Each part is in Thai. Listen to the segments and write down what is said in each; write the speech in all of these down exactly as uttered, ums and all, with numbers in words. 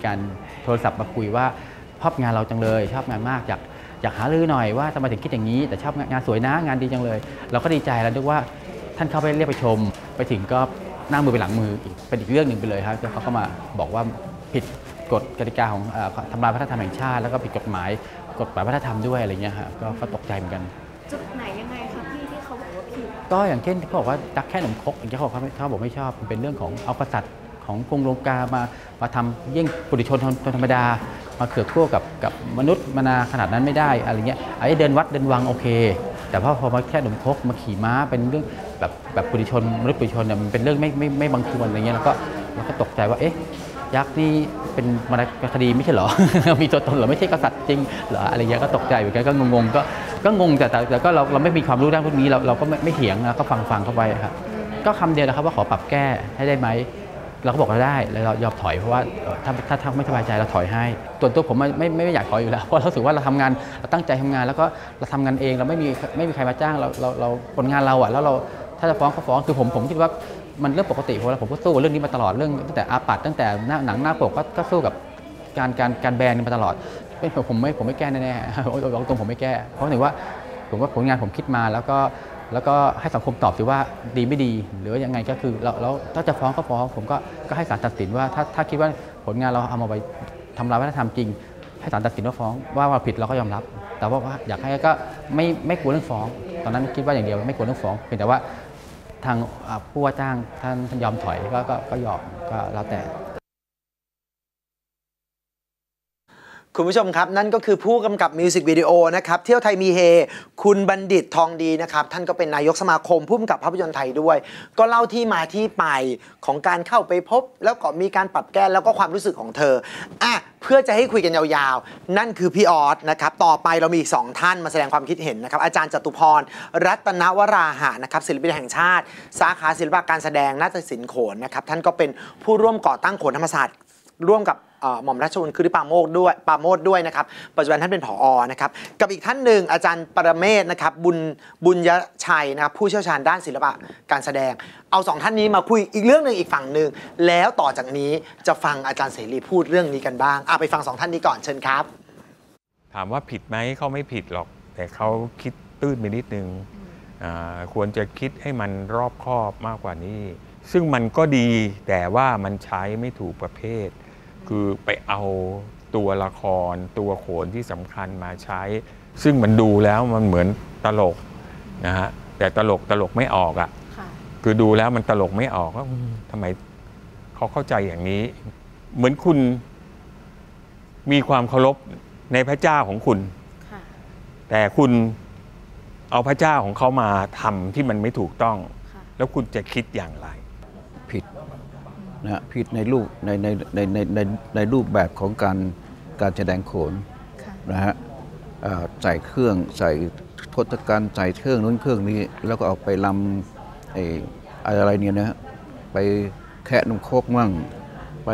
การโทรศัพท์มาคุยว่าชอบงานเราจังเลยชอบงานมากอยากอยากหารือหน่อยว่าทำไมถึงคิดอย่างนี้แต่ชอบงานสวยนะงานดีจังเลยเราก็ดีใจแล้วนึกว่าท่านเข้าไปเรียกไปชมไปถึงก็หน้ามือไปหลังมืออีกเป็นอีกเรื่องหนึ่งไปเลยครับแล้วเขาก็มาบอกว่าผิดกฎกติกาของทำลายวัฒนธรรมแห่งชาติแล้วก็ผิดกฎหมายกฎหมายวัฒนธรรมด้วยอะไรเงี้ยครับก็ตกใจเหมือนกันจุดไหนยังไงคะพี่ที่เขาบอกว่าผิดก็อย่างเช่นเขาบอกว่ารักแค่หนมครกอย่างที่เขาเขาบอกไม่ชอบมันเป็นเรื่องของเอากษัตริย์ของกรุงลงกามามาทำเยี่ยงปุถุชนธรรมดามาเขือกขั้วกับกับมนุษย์มนาขนาดนั้นไม่ได้อะไรเงี้ยไอ้เดินวัดเดินวังโอเคแต่พอพอมาแค่หนมครกมาขี่ม้าเป็นเรื่องแบบแบบปุถุชนมนุษย์ปุถุชนเนี่ยมันเป็นเรื่องไม่ไม่ไม่บังควรอะไรเงี้ยแล้วก็แล้วก็ตกใจว่าเอ๊ะยักษ์นี่เป็นวรรณคดีไม่ใช่เหรอ มีตัวตนเหรอไม่ใช่กษัตริย์จริงเหรออะไรเงี้ยก็ตกใจเหมือนกันก็งงๆก็ก็งงแต่แต่ก็เราเราไม่มีความรู้ด้านพวกนี้เราเราก็ไม่ไม่เถียงนะก็ฟังฟังเข้าไปครับก็คำเดียวนะครับว่าขอปรับแก้ให้ได้ไหมเราก็บอกเราได้แล้วเรายอมถอยเพราะว่าถ้าถ้าถ้าไม่สบายใจเราถอยให้ส่วนตัวผมไม่ไม่ไม่อยากถอยอยู่แล้วเพราะเราสึกว่าเราทำงานเราตั้งใจทำงานแล้วก็เราทำงานเองเราไม่มีไม่มีใครมาจ้างเราเราเราผลงานเราอ่ะแล้วเราถ้าจะฟ้องก็ฟ้องคือผมผมคิดว่ามันเรื่องปกติเพราะเราผมก็สู้เรื่องนี้มาตลอดเรื่องตั้งแต่อาปัดตั้งแต่หนังหน้าปกก็ก็สู้กับการการการแบนมาตลอดไม่ผมไม่ผมไม่แก้แน่ๆตรงผมไม่แก้เพราะถือว่าผมว่าผลงานผมคิดมาแล้วก็แล้วก็ให้สังคมตอบสิว่าดีไม่ดีหรือว่ายังไงก็คือเราแล้วถ้าจะฟ้องก็ฟ้องผมก็ก็ให้ศาลตัดสินว่าถ้าถ้าคิดว่าผลงานเราเอามาไปทำลายวัฒนธรรมจริงให้ศาลตัดสินว่าฟ้องว่าเราผิดเราก็ยอมรับแต่ว่าอยากให้ก็ไม่ไม่กลัวเรื่องฟ้องตอนนั้นคิดว่าอย่างเดียวไม่กลัวเรื่องฟ้องเพียงแต่ว่าทางผู้ว่าจ้างท่านยอมถอยก็ก็ยอมก็แล้วแต่คุณผู้ชมครับนั่นก็คือผู้กำกับมิวสิกวิดีโอนะครับเที่ยวไทยมีเฮคุณบัณฑิตทองดีนะครับท่านก็เป็นนายกสมาคมผู้กำกับภาพยนตร์ไทยด้วยก็เล่าที่มาที่ไปของการเข้าไปพบแล้วก็มีการปรับแก้แล้วก็ความรู้สึกของเธออ่ะเพื่อจะให้คุยกันยาวๆนั่นคือพี่ออสนะครับต่อไปเรามีอีกสองท่านมาแสดงความคิดเห็นนะครับอาจารย์จตุพรรัตนวราหะนะครับศิลปินแห่งชาติสาขาศิลปะการแสดงนาฏศิลป์โขนนะครับท่านก็เป็นผู้ร่วมก่อตั้งโขนธรรมศาสตร์ร่วมกับหม่อมราชวงศ์คือปาโมกด้วยปาโมดด้วยนะครับปัจจุบันท่านเป็นผอ.นะครับกับอีกท่านหนึ่งอาจารย์ปรเมศนะครับบุญบุญยชัยนะครับผู้เชี่ยวชาญด้านศิลปะการแสดงเอาสองท่านนี้มาคุยอีกเรื่องหนึ่งอีกฝั่งหนึ่งแล้วต่อจากนี้จะฟังอาจารย์เสรีพูดเรื่องนี้กันบ้างไปฟังสองท่านนี้ก่อนเชิญครับถามว่าผิดไหมเขาไม่ผิดหรอกแต่เขาคิดตื้นไปนิดนึงควรจะคิดให้มันรอบคอบมากกว่านี้ซึ่งมันก็ดีแต่ว่ามันใช้ไม่ถูกประเภทคือไปเอาตัวละครตัวโขนที่สำคัญมาใช้ซึ่งมันดูแล้วมันเหมือนตลกนะฮะแต่ตลกตลกไม่ออกอ่ะคือดูแล้วมันตลกไม่ออกว่าทำไมเขาเข้าใจอย่างนี้เหมือนคุณมีความเคารพในพระเจ้าของคุณแต่คุณเอาพระเจ้าของเขามาทำที่มันไม่ถูกต้องแล้วคุณจะคิดอย่างไรผิดนะผิดในรูปในในในในในในรูปแบบของการการแสดงโขนนะฮะใส่เครื่องใส่ทศกัณฐ์ใส่เครื่องนู้นเครื่องนี้แล้วก็เอาไปลำไอ้อะไรเนี่ยนะไปแคะนมโคกมั่งไป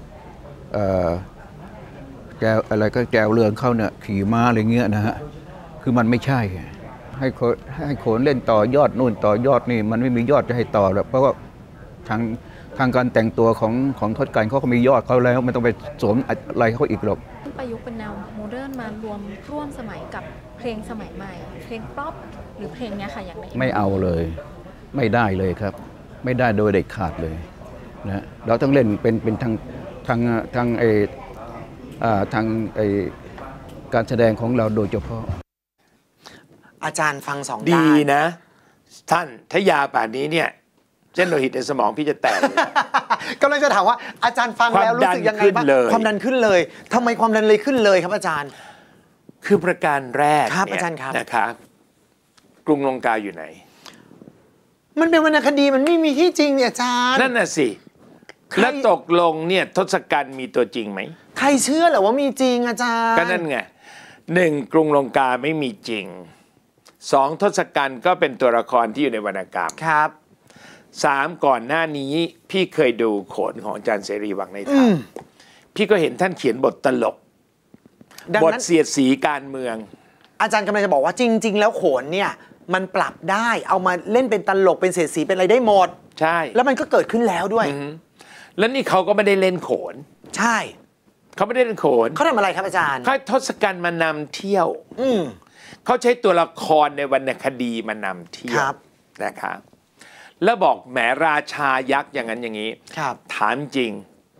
แจวอะไรก็แจวเรืองเข้าเนี่ยขี่ม้าอะไรเงี้ยนะฮะคือมันไม่ใช่ให้โขนให้โขนเล่นต่อยอดนู่นต่อยอดนี่มันไม่มียอดจะให้ต่อแล้วเพราะว่าทางทางการแต่งตัวของของทศกัณฐ์เขาก็มียอดเขาแล้วไม่ต้องไปสวมอะไรเขาอีกหรอกประยุกต์เป็นแนวโมเดิร์นมารวมร่วมสมัยกับเพลงสมัยใหม่เพลงป๊อปหรือเพลงเนี้ยค่ะอย่างไรไม่เอาเลยไม่ได้เลยครับไม่ได้โดยเด็ดขาดเลยนะเราต้องเล่นเป็นเป็นทางทางทางไอทางไอการแสดงของเราโดยเฉพาะอาจารย์ฟังสองดีนะท่านถ้ายาป่านนี้เนี่ยเส้นโลหิตในสมองพี่จะแตกกำลังจะถามว่าอาจารย์ฟังแล้วรู้สึกยังไงบ้างความดันขึ้นเลยทำไมความดันเลยขึ้นเลยครับอาจารย์คือประการแรกครับอาจารย์ครับนะครับกรุงลงกาอยู่ไหนมันเป็นวรรณคดีมันไม่มีที่จริงเนี่ยอาจารย์นั่นน่ะสิแล้วตกลงเนี่ยทศกัณฐ์มีตัวจริงไหมใครเชื่อเหรอว่ามีจริงอาจารย์ก็นั่นไงหนึ่งกรุงลงกาไม่มีจริงสองทศกัณฐ์ก็เป็นตัวละครที่อยู่ในวรรณกรรมครับสามก่อนหน้านี้พี่เคยดูโขนของอาจารย์เสรีวังในธรรมพี่ก็เห็นท่านเขียนบทตลกบทเสียดสีการเมืองอาจารย์กำลังจะบอกว่าจริงๆแล้วโขนเนี่ยมันปรับได้เอามาเล่นเป็นตลกเป็นเสียดสีเป็นอะไรได้หมดใช่แล้วมันก็เกิดขึ้นแล้วด้วยแล้วนี่เขาก็ไม่ได้เล่นโขนใช่เขาไม่ได้เล่นโขนเขาทำอะไรครับอาจารย์เขาทศกัณฐ์มานำเที่ยวอืมเขาใช้ตัวละครในวรรณคดีมานำเที่ยวนะครับแล้วบอกแหมราชายักษ์อย่างนั้นอย่างนี้ครับถามจริง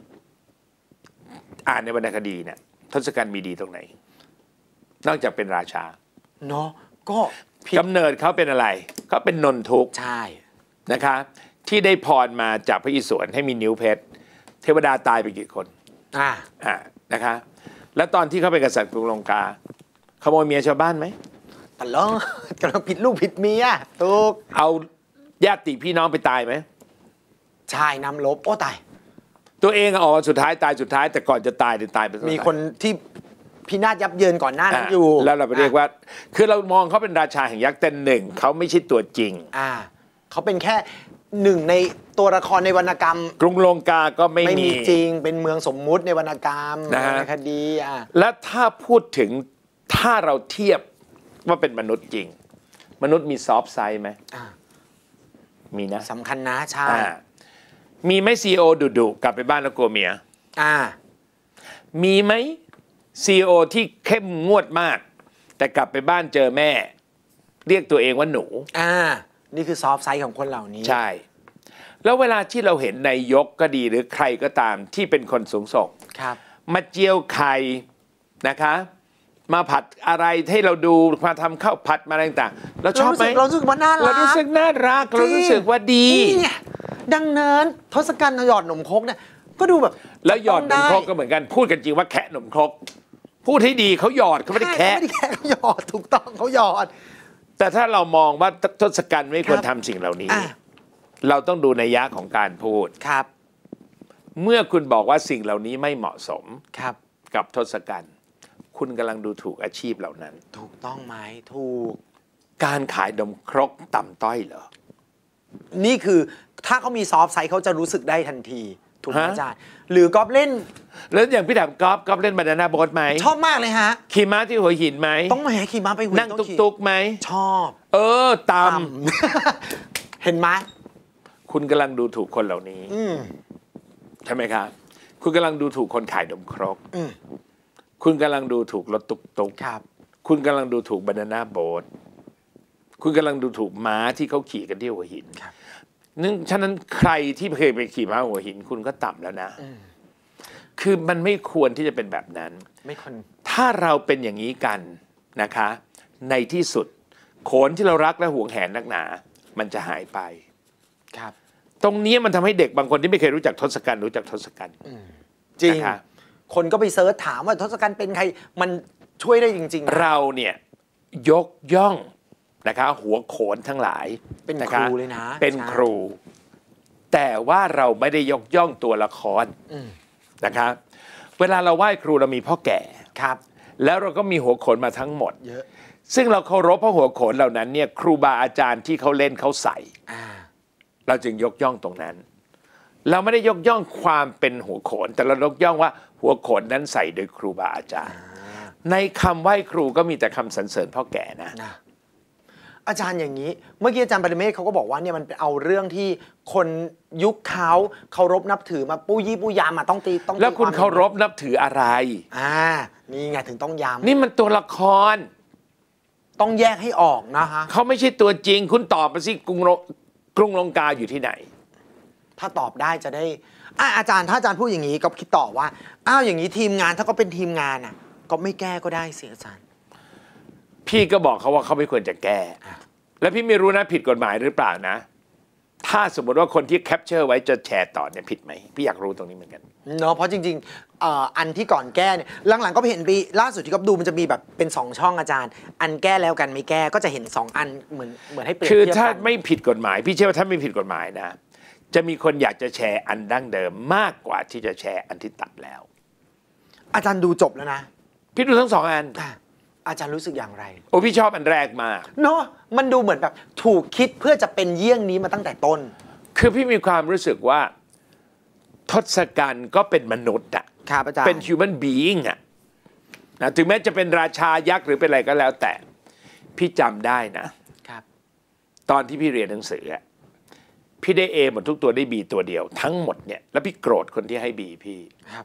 อ่านในวรรณคดีเนี่ยทศกัณฐ์มีดีตรงไหน นอกจากเป็นราชาเนาะก็ผิดกำเนิดเขาเป็นอะไรเขาเป็นนนทุกข์ใช่นะคะที่ได้พรมาจากพระอิศวรให้มีนิ้วเพชรเทวดาตายไปกี่คนอ่าอ่านะคะแล้วตอนที่เขาเป็นกษัตริย์กรุงลงกาขโมยเมียชาวบ้านไหมตลอดกำลังผิดลูกผิดเมียถูกเอาญาติพี่น้องไปตายไหมชายนำลบโอ้ตายตัวเองออกมาสุดท้ายตายสุดท้ายแต่ก่อนจะตายเนี่ยตายไปสุดท้ายมีคนที่พินาศยับเยินก่อนหน้านั้นอยู่แล้วเราไปเรียกว่า คือเรามองเขาเป็นราชาแห่งยักษ์แต่หนึ่งเขาไม่ใช่ตัวจริงอ่าเขาเป็นแค่หนึ่งในตัวละครในวรรณกรรมกรุงลงกาก็ไม่ไม่มีมีจริงเป็นเมืองสมมุติในวรรณกรรมนะฮะวรรณคดีอ่ะและถ้าพูดถึงถ้าเราเทียบว่าเป็นมนุษย์จริง มนุษย์มีซอฟต์ไซด์ไหมอ่ามีนะสำคัญนะใช่อ่ามีไหมซีโอดุดุกลับไปบ้านแล้วกลัวเมียอ่ามีไหมซีโอที่เข้มงวดมาก แต่กลับไปบ้านเจอแม่ เรียกตัวเองว่าหนูอ่า นี่คือซอฟต์ไซด์ของคนเหล่านี้ใช่ แล้วเวลาที่เราเห็นนายกก็ดีหรือใครก็ตามที่เป็นคนสูงส่งครับมาเจียวไข่นะคะ มาผัดอะไรให้เราดูมาทำข้าวผัดมาอะไรต่างๆเราชอบไหมเรารู้สึกว่าน่ารักเรารู้สึกน่ารักเรารู้สึกว่าดีนี่ไงดังนั้นทศกัณฐ์หยอดหนมครกเนี่ยก็ดูแบบแล้วหยอดนมครกได้ก็เหมือนกันพูดกันจริงว่าแคะนมครกพูดให้ดีเขาหยอดเขาไม่ได้ใช่แคะไม่ได้แค่เขาหยอดถูกต้องเขาหยอดแต่ถ้าเรามองว่าทศกัณฐ์ไม่ควรครับทำสิ่งเหล่านี้อ่ะเราต้องดูนัยยะของการพูดครับเมื่อคุณบอกว่าสิ่งเหล่านี้ไม่เหมาะสมครับกับทศกัณฐ์คุณกำลังดูถูกอาชีพเหล่านั้นถูกต้องไหมถูกการขายนมครกต่ำต้อยเหรอนี่คือถ้าเขามีซอฟต์ไซด์เขาจะรู้สึกได้ทันทีถูกไหมฮะอาจารย์หรือกอล์ฟเล่นแล้วอย่างพี่ถามกอล์ฟกอล์ฟเล่นบานาน่าโบ๊ทไหมชอบมากเลยฮะขี่ม้าที่หัวหินไหมต้องมาแห่ขี่ม้าไปหุ่นนั่งต้อตุกขี่ตุกๆไหมชอบเออตต่ำ เห็นไหมำคุณกำลังดูถูกคนเหล่านี้อืมใช่ไหมครับคุณกำลังดูถูกคนขายนมครกอืมคุณกำลังดูถูกรถตุกตุกครับคุณกำลังดูถูกบานาน่าโบ๊ทคุณกำลังดูถูกม้าที่เขาขี่กันที่หัวหินครับนึ่งฉะนั้นใครที่เคยไปขี่ม้าหัวหิน คุณก็ต่ำแล้วนะ คือมันไม่ควรที่จะเป็นแบบนั้นไม่คนถ้าเราเป็นอย่างนี้กันนะคะ ในที่สุดโขนที่เรารักและหวงแหนนักหนา มันจะหายไปครับตรงนี้มันทำให้เด็กบางคนที่ไม่เคยรู้จักทศกัณฐ์รู้จักทศกัณฐ์จริงนะคะคนก็ไปเซิร์ชถามว่าทศกัณฐ์เป็นใครมันช่วยได้จริงๆนะเราเนี่ยยกย่องนะคะหัวโขนทั้งหลายเป็นนะคคะรูเลยนะเป็นใช่ครู แต่ว่าเราไม่ได้ยกย่องตัวละครอืมนะคะเวลาเราไหว้ครูเรามีพ่อแก่ครับแล้วเราก็มีหัวโขนมาทั้งหมดเยอะซึ่งเราเคารพพระหัวโขนเหล่านั้นเนี่ยครูบาอาจารย์ที่เขาเล่นเขาใส่อ่าเราจึงยกย่องตรงนั้น เราไม่ได้ยกย่องความเป็นหัวโขน แต่เรายกย่องว่าหัวโขนนั้นใส่โดยครูบาอาจารย์ ในคำไหว้ครูก็มีแต่คำสรรเสริญพ่อแก่นะนะอาจารย์อย่างนี้ เมื่อกี้อาจารย์ปรเมศเขาก็บอกว่าเนี่ยมันเป็นเอาเรื่องที่คนยุคเขาเคารพนับถือมาปู้ยี่ปู้ยามมาต้องตีต้องตีแล้วคุณวมเคารพนับถืออะไรอ่านี่ไงถึงต้องย้ำนี่มันตัวละครต้องแยกให้ออกนะฮะเขาไม่ใช่ตัวจริง คุณตอบมาสิกรุงโรกรุงลงกาอยู่ที่ไหนถ้าตอบได้จะได้อ่ะอาจารย์ถ้าอาจารย์พูดอย่างนี้ก็คิดต่อว่าอ้าวอย่างนี้ทีมงานถ้าก็เป็นทีมงานอ่ะก็ไม่แก้ก็ได้สิอาจารย์พี่ก็บอกเขาว่าเขาไม่ควรจะแก้ แล้วพี่ไม่รู้นะผิดกฎหมายหรือเปล่านะ ถ้าสมมติว่าคนที่แคปเจอร์ไว้จะแชร์ต่อเนี่ยผิดไหมพี่อยากรู้ตรงนี้เหมือนกันเนาะเพราะจริงๆเอ่ออันที่ก่อนแก้เนี่ยหลังๆก็เห็นปีล่าสุดที่ก็ดูมันจะมีแบบเป็นสองช่องอาจารย์ อันแก้แล้วกันไม่แก้ก็จะเห็นสองอันเหมือนเหมือนให้เปรียบคือเทียบถ้ากันไม่ผิดกฎหมาย พี่เชื่อว่าถ้าไม่ผิดกฎหมายนะ จะมีคนอยากจะแชร์อันดั้งเดิมมากกว่าที่จะแชร์อันที่ตัดแล้วอาจารย์ดูจบแล้วนะพี่ดูทั้งสองอันอ่ะอาจารย์รู้สึกอย่างไรโอ้พี่ชอบอันแรกมากเนาะมันดูเหมือนแบบถูกคิดเพื่อจะเป็นเยี่ยงนี้มาตั้งแต่ต้นคือพี่มีความรู้สึกว่าทศกัณฐ์ก็เป็นมนุษย์อะครับอาจารย์เป็น human being อะนะถึงแม้จะเป็นราชายักษ์หรือเป็นอะไรก็แล้วแต่ พี่จำได้นะครับตอนที่พี่เรียนหนังสืออะพี่ได้ A หมดทุกตัวได้ B ตัวเดียวทั้งหมดเนี่ยแล้วพี่โกรธคนที่ให้ B พี่ครับ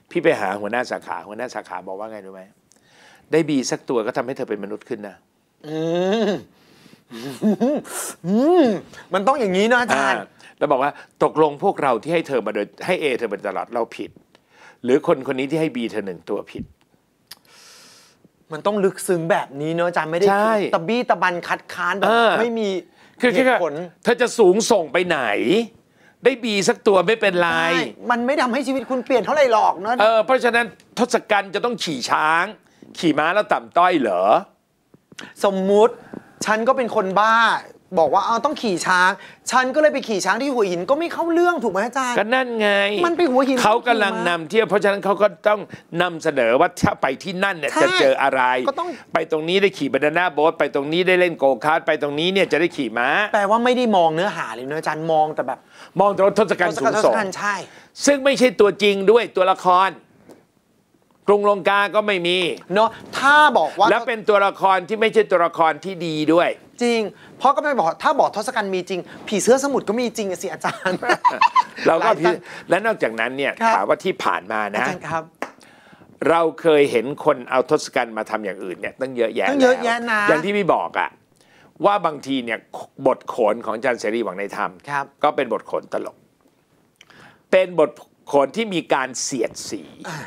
พี่ไปหาหัวหน้าสาขาหัวหน้าสาขาบอกว่าไงรู้ไหมได้บีสักตัวก็ทำให้เธอเป็นมนุษย์ขึ้นนะอืมอืมมันต้องอย่างนี้นะอาจารย์แล้วบอกว่าตกลงพวกเราที่ให้เธอมาโดยให้เอเธอมาตลอดเราผิดหรือคนคนนี้ที่ให้บีเธอหนึ่งตัวผิดมันต้องลึกซึ้งแบบนี้เนอะอาจารย์ไม่ได้ตะบี้ตะบันคัดค้านแบบไม่มีเหตุผลเธอจะสูงส่งไปไหนได้บีสักตัวไม่เป็นไรมันไม่ทำให้ชีวิตคุณเปลี่ยนเท่าไหร่หรอกนะเออเพราะฉะนั้นทศกัณฐ์จะต้องขี่ช้างขี่ม้าแล้วต่ำต้อยเหรอสมมุติฉันก็เป็นคนบ้าบอกว่าเอาต้องขี่ช้างฉันก็เลยไปขี่ช้างที่หัวหินก็ไม่เข้าเรื่องถูกไหมอาจารย์ก็นั่นไงมันไปหัวหินเขากำลังนำเที่ยวเพราะฉะนั้นเขาก็ต้องนำเสนอว่าถ้าไปที่นั่นเนี่ยจะเจออะไรไปตรงนี้ได้ขี่บานาน่าโบ๊ทไปตรงนี้ได้เล่นโกคาร์ทไปตรงนี้เนี่ยจะได้ขี่ม้าแปลว่าไม่ได้มองเนื้อหาเลยเนอะอาจารย์มองแต่แบบมองแต่ทศกัณฐ์สูงส่งใช่ซึ่งไม่ใช่ตัวจริงด้วยตัวละครกรุงลงกาก็ไม่มีเนาะถ้าบอกว่าแล้วเป็นตัวละครที่ไม่ใช่ตัวละครที่ดีด้วยจริงเพราะก็ไม่บอกถ้าบอกทศกัณฐ์มีจริงผีเสื้อสมุทรก็มีจริงสิอาจารย์เราก็และนอกจากนั้นเนี่ยถามว่าที่ผ่านมานะเราเคยเห็นคนเอาทศกัณฐ์มาทำอย่างอื่นเนี่ยตั้งเยอะแยะตั้งเยอะแยะนะอย่างที่พี่บอกอะว่าบางทีเนี่ยบทโขนของอาจารย์เสรีหวังในธรรมก็เป็นบทโขนตลกเป็นบทโขนที่มีการเสียดสี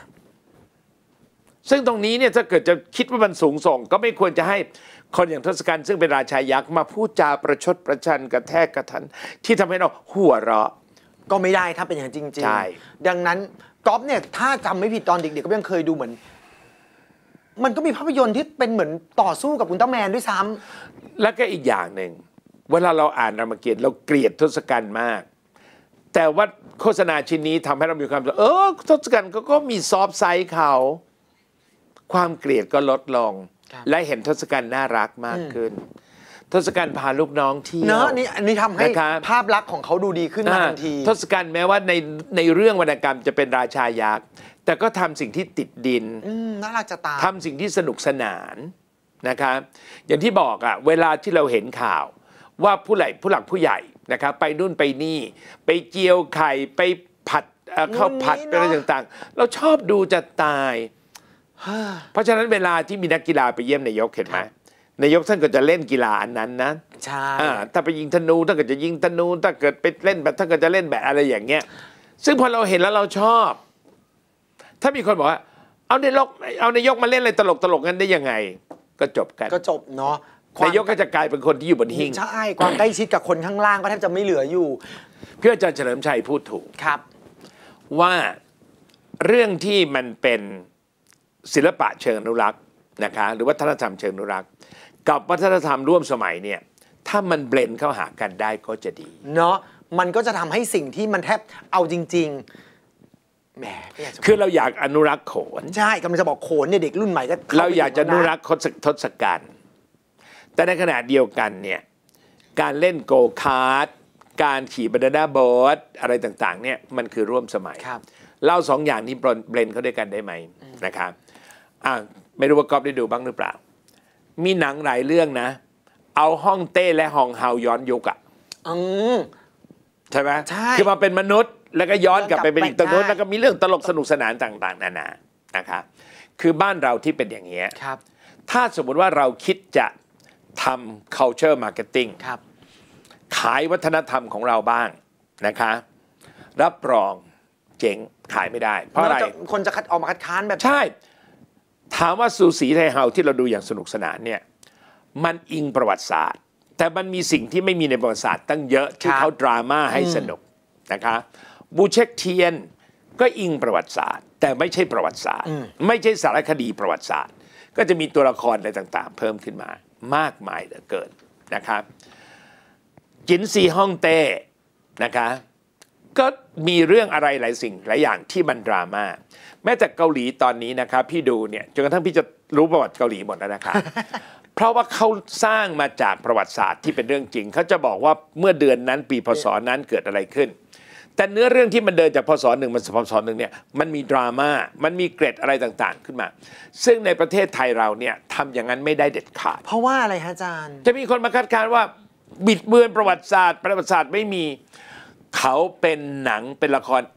ซึ่งตรงนี้เนี่ยถ้าเกิดจะคิดว่ามันสูงส่งก็ไม่ควรจะให้คนอย่างทศกัณฐ์ซึ่งเป็นราชายักษ์มาพูดจาประชดประชันกระแทกกระทันที่ทำให้เราหัวเราะก็ไม่ได้ถ้าเป็นอย่างจริงๆใช่ดังนั้นก๊อฟเนี่ยถ้าจำไม่ผิดตอนเด็กๆก็ยังเคยดูเหมือนมันก็มีภาพยนตร์ที่เป็นเหมือนต่อสู้กับอุลตร้าแมนด้วยซ้ำแล้วก็อีกอย่างหนึ่งเวลาเราอ่านรามเกียรติ์เราเกลียดทศกัณฐ์มากแต่ว่าโฆษณาชิ้นนี้ทำให้เรามีความรู้สึกเออทศกัณฐ์ก็มีซอฟต์ไซด์เขาความเกลียดก็ลดลงและเห็นทศกัณฐ์น่ารักมากขึ้นทศกัณฐ์พาลูกน้องเที่ยวเนอะนี่อันนี้ทำให้ภาพลักษณ์ของเขาดูดีขึ้นมาทันทีทศกัณฐ์แม้ว่าในในเรื่องวรรณกรรมจะเป็นราชายักษ์แต่ก็ทำสิ่งที่ติดดินน่ารักจะตายทำสิ่งที่สนุกสนานนะครับอย่างที่บอกอะเวลาที่เราเห็นข่าวว่าผู้ใหญ่ผู้หลักผู้ใหญ่นะครับไปนู่นไปนี่ไปเจียวไข่ไปผัดข้าวผัดอะไรต่างๆเราชอบดูจะตายเพราะฉะนั้นเวลาที่มีนักกีฬาไปเยี่ยมนายกเห็นไหมนายกท่านก็จะเล่นกีฬาอันนั้นนะใช่ถ้าไปยิงธนูท่านก็จะยิงธนูถ้าเกิดไปเล่นแบบท่านก็จะเล่นแบบอะไรอย่างเงี้ยซึ่งพอเราเห็นแล้วเราชอบถ้ามีคนบอกว่าเอานายกเอานายกมาเล่นอะไรตลกตลกกันได้ยังไงก็จบกันก็จบเนาะนายกก็จะกลายเป็นคนที่อยู่บนหิ้งใช่ความใกล้ชิดกับคนข้างล่างก็แทบจะไม่เหลืออยู่เพื่ออาจารย์เฉลิมชัยพูดถูกครับว่าเรื่องที่มันเป็นศิลปะเชิงอนุรักษ์นะคะหรือวัฒนธรรมเชิงอนุรักษ์กับวัฒนธรรมร่วมสมัยเนี่ยถ้ามันเบลนด์เข้าหากันได้ก็จะดีเนาะมันก็จะทำให้สิ่งที่มันแทบเอาจริงๆแหมคือเราอยากอนุรักษ์โขนใช่กำลังจะบอกโขนเนี่ยเด็กรุ่นใหม่ก็เราอยากจะอนุรักษ์ทศกัณฐ์แต่ในขณะเดียวกันเนี่ยการเล่นโกคาร์ทการขี่บานาน่าโบ๊ทอะไรต่างๆเนี่ยมันคือร่วมสมัยเล่าสองอย่างนี้เบลนด์เข้าด้วยกันได้ไหมนะครับอ่ะไม่รู้ว่าก๊อฟได้ดูบ้างหรือเปล่ามีหนังหลายเรื่องนะเอาฮ่องเต้และฮองเฮาย้อนยุคอ่ะใช่ไหมใช่คือมาเป็นมนุษย์แล้วก็ย้อนกลับไปเป็นอีกตรงนู้นแล้วก็มีเรื่องตลกสนุกสนานต่างๆนานานะครับคือบ้านเราที่เป็นอย่างเงี้ยถ้าสมมุติว่าเราคิดจะทำ culture marketing ขายวัฒนธรรมของเราบ้างนะคะรับรองเจ๋งขายไม่ได้เพราะอะไรคนจะคัดออกมาคัดค้านแบบใช่ถามว่าสูสีไทยเฮาที่เราดูอย่างสนุกสนานเนี่ยมันอิงประวัติศาสตร์แต่มันมีสิ่งที่ไม่มีในประวัติศาสตร์ตั้งเยอะที่เขาดราม่าให้สนุกนะคะบูเช็คเทียนก็อิงประวัติศาสตร์แต่ไม่ใช่ประวัติศาสตร์ไม่ใช่สารคดีประวัติศาสตร์ก็จะมีตัวละครอะไรต่างๆเพิ่มขึ้นมามากมายเหลือเกินนะครับจินซีฮ่องเต้นะคะก็มีเรื่องอะไรหลายสิ่งหลายอย่างที่มันดราม่าแม้แต่เกาหลีตอนนี้นะครับพี่ดูเนี่ยจนกระทั่งพี่จะรู้ประวัติเกาหลีหมดแล้วนะครับ เพราะว่าเขาสร้างมาจากประวัติศาสตร์ที่เป็นเรื่องจริงเขาจะบอกว่าเมื่อเดือนนั้นปีพศนั้นเกิดอะไรขึ้นแต่เนื้อเรื่องที่มันเดินจากพศหนึ่งมาพศหนึ่งเนี่ยมันมีดราม่ามันมีเกร็ดอะไรต่างๆขึ้นมาซึ่งในประเทศไทยเราเนี่ยทำอย่างนั้นไม่ได้เด็ดขาดเพราะว่าอะไรฮะอาจารย์จะมีคนมาคัดค้านว่าบิดเบือนประวัติศาสตร์ประวัติศาสตร์ไม่มีเขาเป็นหนังเป็นละคร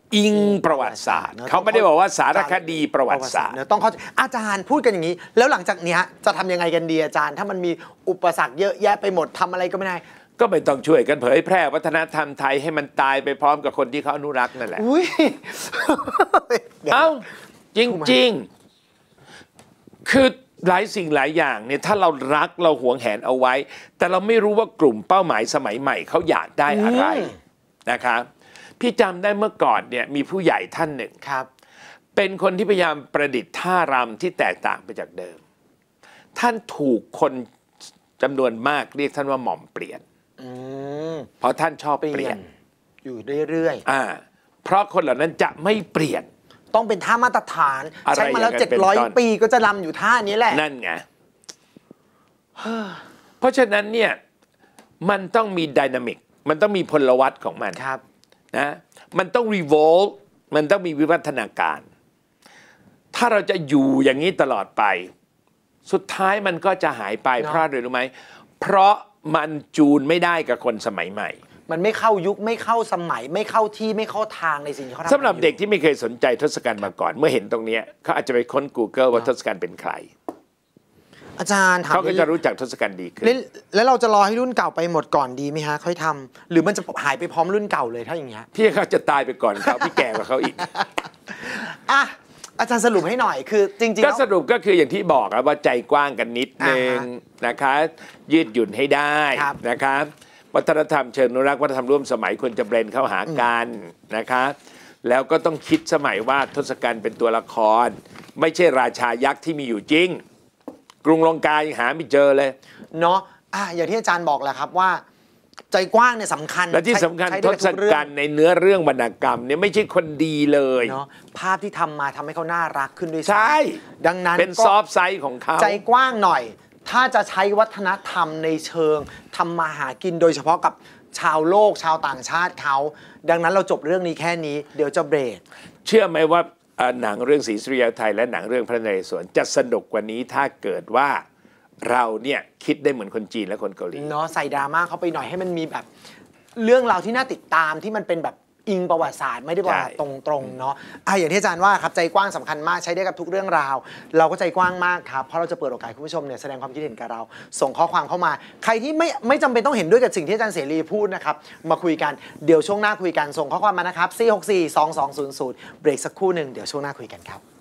อิงประวัติศาสตร์เขาไม่ได้บอกว่าสารคดีประวัติศาสตร์เนอะต้องเข้าใจอาจารย์พูดกันอย่างนี้ แล้วหลังจากเนี้ยจะทำยังไงกันดีอาจารย์ ถ้ามันมีอุปสรรคเยอะแยะไปหมดทำอะไรก็ไม่ได้ก็ไม่ต้องช่วยกันเผยแพร่วัฒนธรรมไทยให้มันตายไปพร้อมกับคนที่เขาอนุรักษ์นั่นแหละอุ้ยเอ้าจริงๆ คือหลายสิ่งหลายอย่างเนี่ยถ้าเรารักเราหวงแหนเอาไว้ แต่เราไม่รู้ว่ากลุ่มเป้าหมายสมัยใหม่เขาอยากได้อะไรนะครับพี่จำได้เมื่อก่อนเนี่ยมีผู้ใหญ่ท่านหนึ่งครับเป็นคนที่พยายามประดิษฐ์ท่ารำที่แตกต่างไปจากเดิม ท่านถูกคนจำนวนมากเรียกท่านว่าหม่อมเปลี่ยนอืมเพราะท่านชอบเปเปลี่ลี่ยยนนอยู่เรื่อยๆอ่าเพราะคนเหล่านั้นจะไม่เปลี่ยนต้องเป็นท่ามาตรฐานอะไรใช้มาแล้วอย่างนั้นเป็นต้นเจ็ดร้อยปีก็จะรำอยู่ท่านี้แหละนั่นไง เพราะฉะนั้นเนี่ยมันต้องมีไดนามิกมันต้องมีพลวัตของมันครับนะมันต้องรีโวลต์มันต้องมีวิวัฒนาการ ถ้าเราจะอยู่อย่างนี้ตลอดไป สุดท้ายมันก็จะหายไปเนอะเพราะอะไรรู้ไหมเพราะมันจูนไม่ได้กับคนสมัยใหม่มันไม่เข้ายุคไม่เข้าสมัยไม่เข้าที่ไม่เข้าทางในสิ่งที่เขาทำสำหรับเด็กอยู่ที่ไม่เคยสนใจทศกัณฐ์มาก่อน เมื่อเห็นตรงเนี้ยเขาอาจจะไปค้น Google ว่าทศกัณฐ์เป็นใครอาจารย์ถามเขาก็จะรู้จักทศกัณฐ์ดีขึ้นแล้วแล้วเราจะรอให้รุ่นเก่าไปหมดก่อนดีไหมฮะค่อยทำหรือมันจะหายไปพร้อมรุ่นเก่าเลยถ้าอย่างเงี้ยพี่เขาจะตายไปก่อนเขาพี่แก่กว่าเขาอีกอ่ะอาจารย์สรุปให้หน่อยคือจริงๆก็แล้วสรุปก็คืออย่างที่บอกอะว่าใจกว้างกันนิดนึงอ่าฮะนะคะ ยืดหยุ่นให้ได้ครับนะคะวัฒนธรรมเชิงอนุรักษ์วัฒนธรรมร่วมสมัยควรจะเบรนเข้าหากันนะคะ แล้วก็ต้องคิดสมัยว่าทศกัณฐ์เป็นตัวละคร ไม่ใช่ราชายักษ์ที่มีอยู่จริง กรุงลงกายังหาไม่เจอเลยเนาะอ่ะอย่างที่อาจารย์บอกแหละครับว่า ใจกว้างเนี่ยสำคัญและที่สำคัญใช้ทได้กับศทุเรื่องกัณฐ์ในเนื้อเรื่องวรรณกรรมเนี่ยไม่ใช่คนดีเลยเนาะภาพที่ทำมาทำให้เขาน่ารักขึ้นด้วยซ้ำใช่ดังนั้นเป็นก็ซอฟต์ไซส์ของเขาใจกว้างหน่อย ถ้าจะใช้วัฒนธรรมในเชิงทำมาหากินโดยเฉพาะกับชาวโลกชาวต่างชาติเขา ดังนั้นเราจบเรื่องนี้แค่นี้ เดี๋ยวจะเบรกเชื่อไหมว่าเอ่อหนังเรื่องศรีสุริยาไทยและหนังเรื่องพระนเรศวรจะสนุกกว่านี้ถ้าเกิดว่าเราเนี่ยคิดได้เหมือนคนจีนและคนเกาหลีเนาะใส่ดราม่าเข้าไปหน่อยให้มันมีแบบ เรื่องราวที่น่าติดตามที่มันเป็นแบบอิงประวัติศาสตร์ไม่ได้ประวัติใช่ตรงๆเนาะอ่ะอย่างที่อาจารย์ว่าครับใจกว้างสำคัญมากใช้ได้กับทุกเรื่องราว เราก็ใจกว้างมากครับเพราะเราจะเปิดโอกาสให้คุณผู้ชมเนี่ยแสดงความคิดเห็นกับเรา ส่งข้อความเข้ามา ใครที่ไม่ไม่จำเป็นต้องเห็นด้วยกับสิ่งที่อาจารย์เสรีพูดนะครับมาคุยกันเดี๋ยวช่วงหน้าคุยกันส่งข้อความมานะครับสี่ หก สี่ สอง สอง ศูนย์ ศูนย์เบรกสักครู่หนึ่งเดี๋ยวช่วงหน้าคุยกันครับ